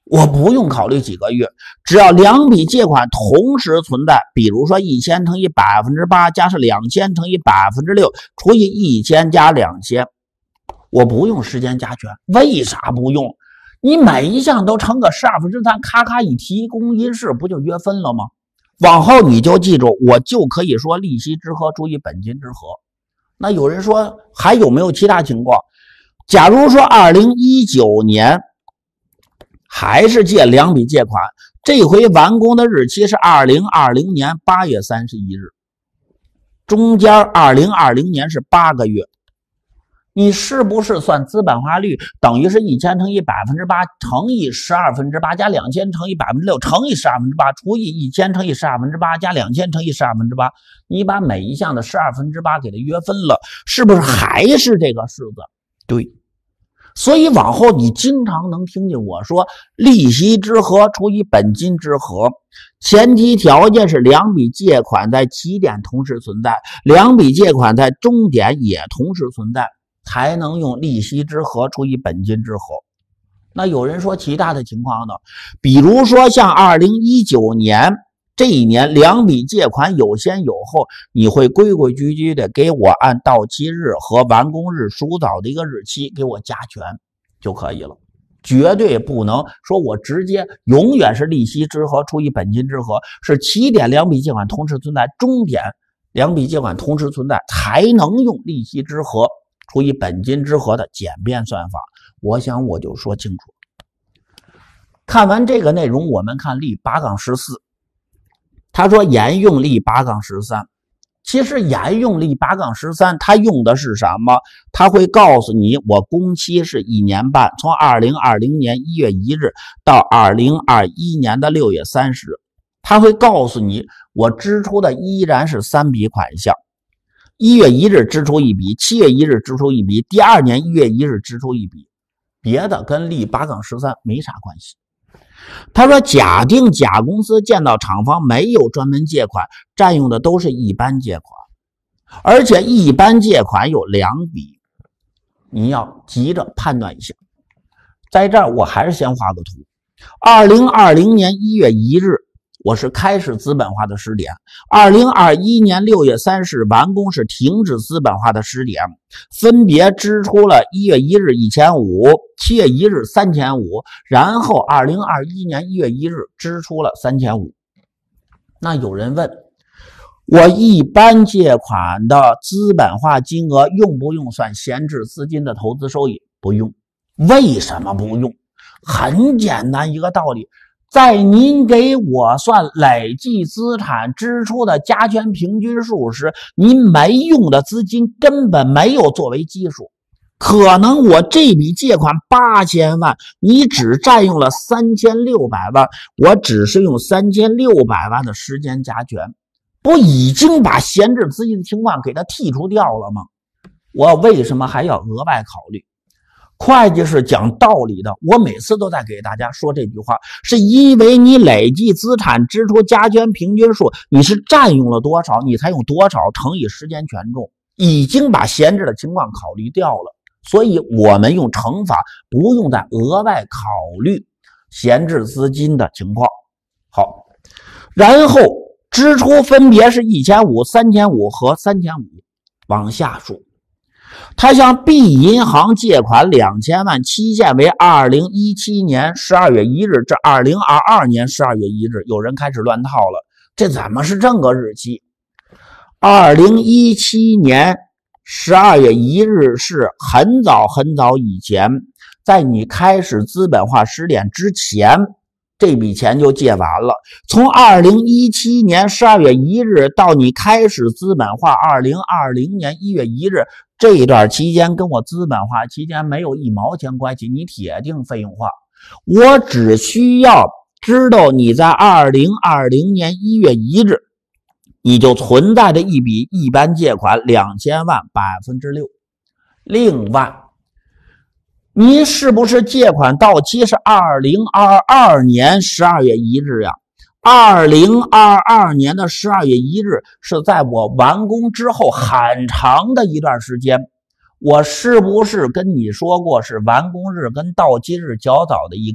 我不用考虑几个月，只要两笔借款同时存在，比如说一千乘以百分之八加上两千乘以百分之六除以一千加两千，我不用时间加权。为啥不用？你每一项都乘个十二分之三，咔咔一提公因式，不就约分了吗？往后你就记住，我就可以说利息之和除以本金之和。那有人说还有没有其他情况？假如说二零一九年还是借两笔借款，这回完工的日期是二零二零年八月三十一日，中间二零二零年是八个月，你是不是算资本化率等于是一千乘以百分之八乘以十二分之八加两千乘以百分之六乘以十二分之八除以一千乘以十二分之八加两千乘以十二分之八，你把每一项的十二分之八给它约分了，是不是还是这个式子？对。所以往后你经常能听见我说利息之和除以本金之和，前提条件是两笔借款在起点同时存在，两笔借款在终点也同时存在，才能用利息之和除以本金之和。那有人说其他的情况呢？比如说像二零一九年这一年两笔借款有先有后，你会规规矩矩的给我按到期日和完工日属早的一个日期给我加权就可以了，绝对不能说我直接永远是利息之和除以本金之和，是起点两笔借款同时存在，终点两笔借款同时存在，才能用利息之和除以本金之和的简便算法。我想我就说清楚。看完这个内容，我们看例八杠十四。他说沿用例八杠十三，其实沿用例八杠十三，他用的是什么？他会告诉你，我工期是一年半，从二零二零年一月一日到二零二一年的六月三十日。他会告诉你，我支出的依然是三笔款项，一月一日支出一笔，七月一日支出一笔，第二年一月一日支出一笔，别的跟例八杠十三没啥关系。他说假定甲公司建造厂房没有专门借款，占用的都是一般借款，而且一般借款有两笔，你要急着判断一下。在这儿我还是先画个图。二零二零年一月一日我是开始资本化的时点，二零二一年六月三十日完工是停止资本化的时点，分别支出了一月一日一千五百，七月一日三千五百，然后二零二一年一月一日支出了三千五百。那有人问，我一般借款的资本化金额用不用算闲置资金的投资收益？不用。为什么不用？很简单一个道理，在您给我算累计资产支出的加权平均数时，您没用的资金根本没有作为基数。可能我这笔借款八千万，你只占用了三千六百万，我只是用三千六百万的时间加权，不已经把闲置资金的情况给它剔除掉了吗？我为什么还要额外考虑？会计是讲道理的，我每次都在给大家说这句话，是因为你累计资产支出加权平均数，你是占用了多少，你才用多少乘以时间权重，已经把闲置的情况考虑掉了，所以我们用乘法不用再额外考虑闲置资金的情况。好，然后支出分别是一千五百、三千五百和三千五百，往下数。他向 B 银行借款两千万，期限为二零一七年十二月一日至二零二二年十二月一日。有人开始乱套了，这怎么是这个日期？二零一七年十二月一日是很早很早以前，在你开始资本化时点之前，这笔钱就借完了。从二零一七年十二月一日到你开始资本化二零二零年一月一日，这一段期间跟我资本化期间没有一毛钱关系，你铁定费用化。我只需要知道你在二零二零年一月一日你就存在着一笔一般借款两千万 百分之六。 另外你是不是借款到期是二零二二年十二月一日呀？二零二二年的十二月一日是在我完工之后很长的一段时间，我是不是跟你说过是完工日跟到期日较早的一个？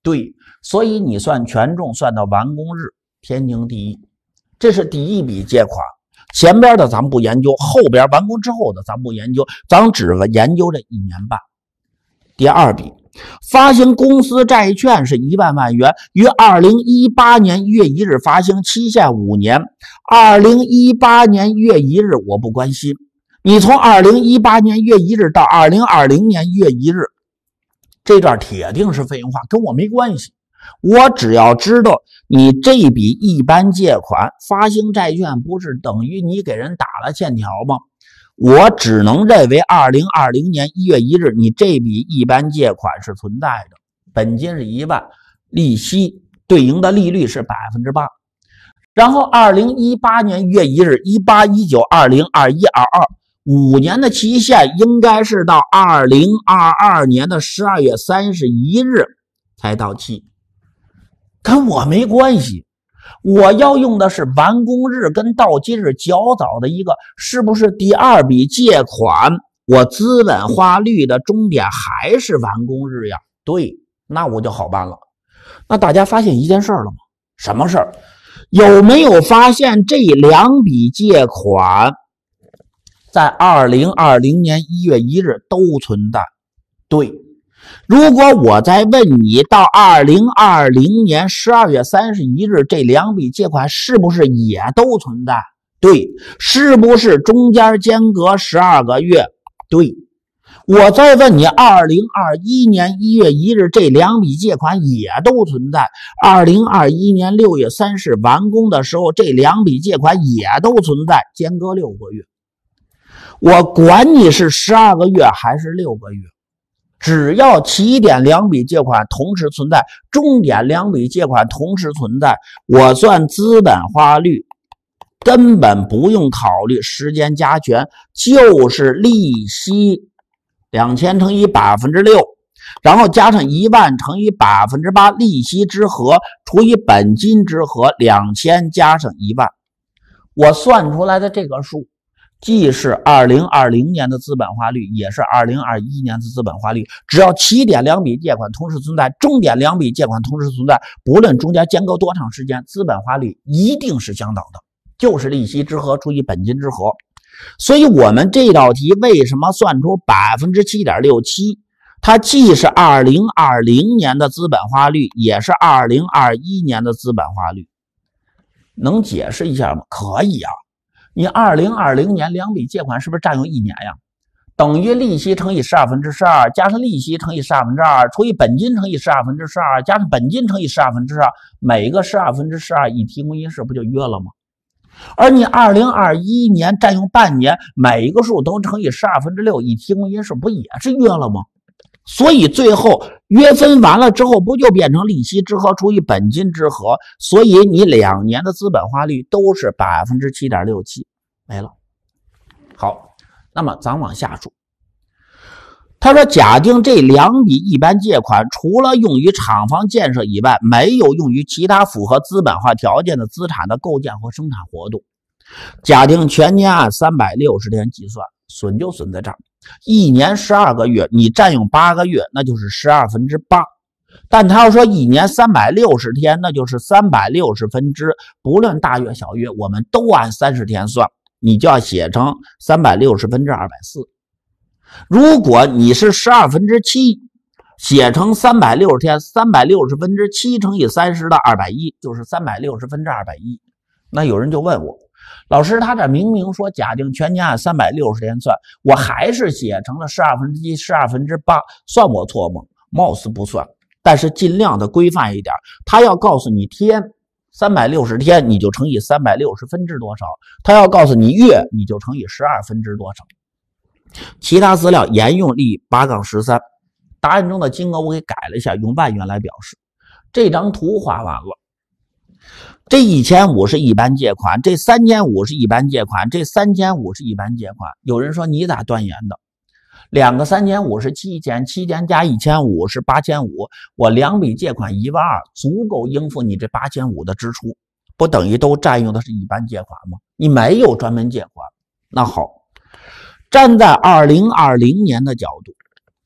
对，所以你算权重算到完工日，天经地义。这是第一笔借款，前边的咱们不研究，后边完工之后的咱不研究，咱只研究这一年半。第二笔，发行公司债券是一万万元，于二零一八年一月一日发行，期限五年。二零一八年一月一日我不关心，你从二零一八年一月一日到二零二零年一月一日，这段铁定是费用化，跟我没关系。我只要知道你这笔一般借款发行债券不是等于你给人打了欠条吗？我只能认为二零二零年一月一日你这笔一般借款是存在的，本金是一万，利息对应的利率是 百分之八。 然后二零一八年一月一日一八一九二零二一二二五年的期限应该是到二零二二年的十二月三十一日才到期，跟我没关系。我要用的是完工日跟到期日较早的一个，是不是第二笔借款我资本花率的终点还是完工日呀？对，那我就好办了。那大家发现一件事了吗？什么事儿？有没有发现这两笔借款在二零二零年一月一日都存在？对。如果我再问你，到二零二零年十二月三十一日这两笔借款是不是也都存在？对。是不是中间间隔十二个月？对。我再问你，二零二一年一月一日这两笔借款也都存在，二零二一年六月三十日完工的时候这两笔借款也都存在，间隔六个月。我管你是十二个月还是六个月，只要起点两笔借款同时存在，终点两笔借款同时存在，我算资本花率根本不用考虑时间加权，就是利息两千乘以百分之六，然后加上一万乘以百分之八，利息之和除以本金之和，两千加上一万，我算出来的这个数既是二零二零年的资本花率，也是二零二一年的资本花率。只要起点两笔借款同时存在，终点两笔借款同时存在，不论中间间隔多长时间，资本花率一定是相等的，就是利息之和除以本金之和。所以我们这道题为什么算出 百分之七点六七？ 它既是二零二零年的资本花率，也是二零二一年的资本花率。能解释一下吗？可以啊。你二零二零年两笔借款是不是占用一年呀？等于利息乘以十二分之十二，加上利息乘以十二分之二，除以本金乘以十二分之十二，加上本金乘以十二分之二，每个十二分之十二以提供因式不就约了吗？而你二零二一年占用半年，每一个数都乘以十二分之六以提供因式，不也是约了吗？所以最后约分完了之后，不就变成利息之和除以本金之和？所以你两年的资本花率都是 百分之七点六七， 没了。好，那么咱往下说。他说假定这两笔一般借款除了用于厂房建设以外，没有用于其他符合资本化条件的资产的构建或生产活动。假定全年按三百六十天计算，损就损在这儿。一年十二个月，你占用八个月，那就是十二分之八。但他要说一年三百六十天，那就是三百六十分之，不论大月小月，我们都按三十天算，你就要写成三百六十分之二百四。如果你是十二分之七，写成三百六十天，三百六十分之七乘以三十的二百一，就是三百六十分之二百一。那有人就问我，老师他这明明说假定全年按三百六十天算，我还是写成了十二分之一、十二分之八，算我错吗？貌似不算，但是尽量的规范一点，他要告诉你天三百六十天，你就乘以三百六十分之多少，他要告诉你月，你就乘以十二分之多少。其他资料沿用例八杠十三，答案中的金额我给改了一下，用万元来表示。这张图画完了，这一千五是一般借款，这三千五是一般借款，这三千五是一般借款。有人说你咋断言的？两个三千五是七千，七千加一千五是八千五，我两笔借款一万二，足够应付你这八千五的支出，不等于都占用的是一般借款吗？你没有专门借款。那好，站在二零二零年的角度，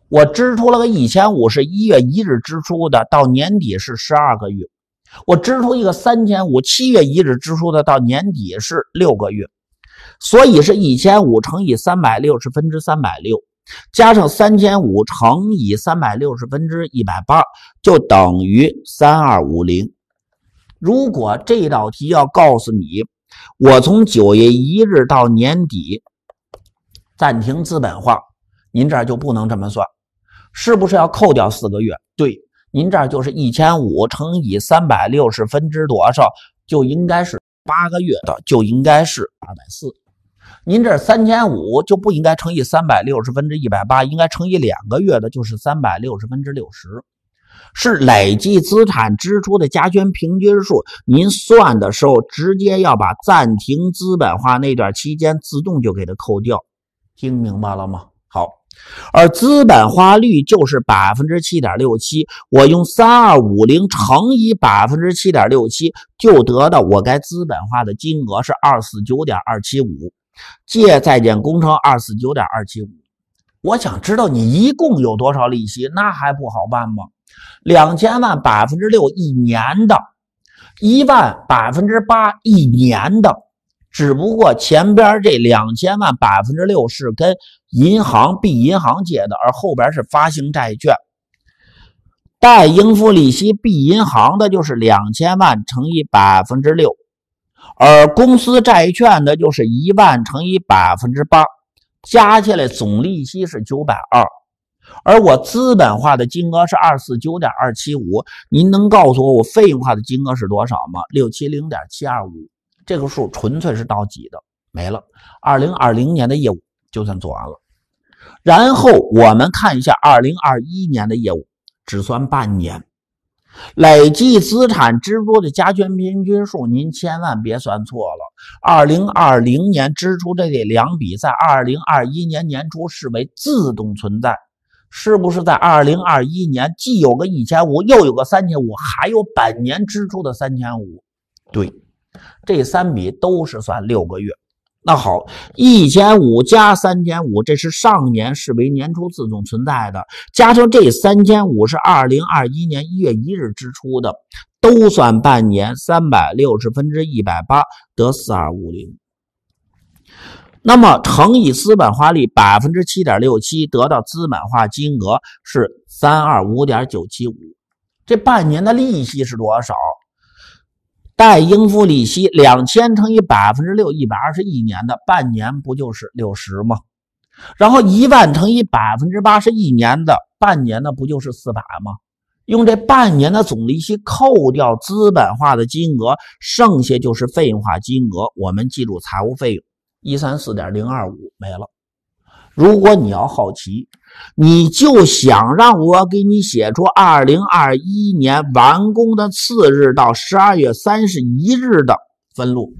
我支出了个一千五是一月一日支出的，到年底是十二个月。我支出一个三千五，七月一日支出的，到年底是六个月。所以是一千五乘以三百六十分之三百六，加上三千五乘以三百六十分之一百八，就等于三千二百五十。如果这道题要告诉你，我从九月一日到年底暂停资本化，您这儿就不能这么算，是不是要扣掉四个月？对，您这儿就是一千五乘以三百六十分之多少，就应该是八个月的，就应该是二百四十。您这三千五就不应该乘以三百六十分之一百八，应该乘以两个月的，就是三百六十分之六十。是累计资产支出的加权平均数，您算的时候直接要把暂停资本化那段期间自动就给它扣掉。听明白了吗？好，而资本化率就是 百分之七点六七， 我用三千二百五十乘以 百分之七点六七， 就得到我该资本化的金额是 二百四十九点二七五， 借在建工程 二百四十九点二七五。 我想知道你一共有多少利息，那还不好办吗？两千万 百分之六 一年的，一万 百分之八 一年的，只不过前边这两千万 百分之六 是跟银行 B 银行借的，而后边是发行债券。贷应付利息 B 银行的就是两千万乘以 百分之六， 而公司债券的就是一万乘以 百分之八， 加起来总利息是九百二十。而我资本化的金额是 二百四十九点二七五， 您能告诉我我费用化的金额是多少吗？ 六百七十点七二五， 这个数纯粹是倒挤的，没了。二零二零年的业务就算做完了。然后我们看一下二零二一年的业务，只算半年。累计资产支出的加权平均数您千万别算错了，二零二零年支出的这两笔在二零二一年年初视为自动存在，是不是在二零二一年既有个一千五，又有个三千五，还有本年支出的三千五？对，这三笔都是算六个月。那好，一千五加三千五，这是上年视为年初自动存在的，加上这三千五是二零二一年一月一日支出的，都算半年，三百六十分之一百八得四千二百五十。那么乘以资本化率 百分之七点六七， 得到资本化金额是 三千二百五十点九七五。这半年的利息是多少？贷应付利息两千乘以 百分之六， 一百二十一年的，半年不就是六十吗？然后一万乘以 百分之八 是一年的，半年的不就是四百吗？用这半年的总利息扣掉资本化的金额，剩下就是费用化金额。我们记住财务费用 一百三十四点零二五 没了。如果你要好奇，你就想让我给你写出二零二一年完工的次日到十二月三十一日的分录，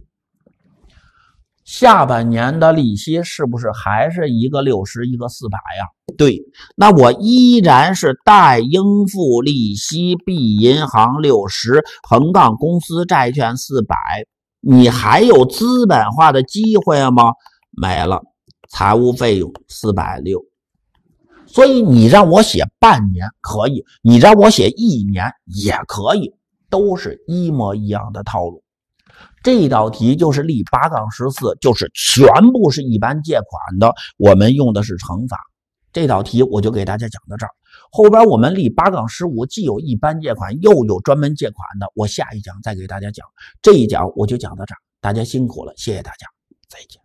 下半年的利息是不是还是一个六十一个四百呀？对，那我依然是贷应付利息 B 银行六十横杠公司债券四百，你还有资本化的机会吗？没了。财务费用四百六十。所以你让我写半年可以，你让我写一年也可以，都是一模一样的套路。这道题就是例 八杠十四， 就是全部是一般借款的，我们用的是乘法。这道题我就给大家讲到这儿，后边我们例 八杠十五， 既有一般借款又有专门借款的，我下一讲再给大家讲。这一讲我就讲到这儿，大家辛苦了，谢谢大家，再见。